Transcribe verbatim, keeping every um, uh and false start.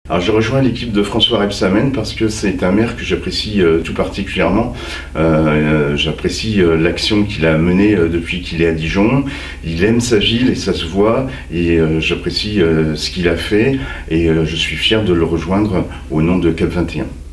Alors j'ai rejoint l'équipe de François Rebsamen parce que c'est un maire que j'apprécie euh, tout particulièrement. Euh, j'apprécie euh, l'action qu'il a menée euh, depuis qu'il est à Dijon. Il aime sa ville et ça se voit, et euh, j'apprécie euh, ce qu'il a fait, et euh, je suis fier de le rejoindre au nom de Cap vingt et un.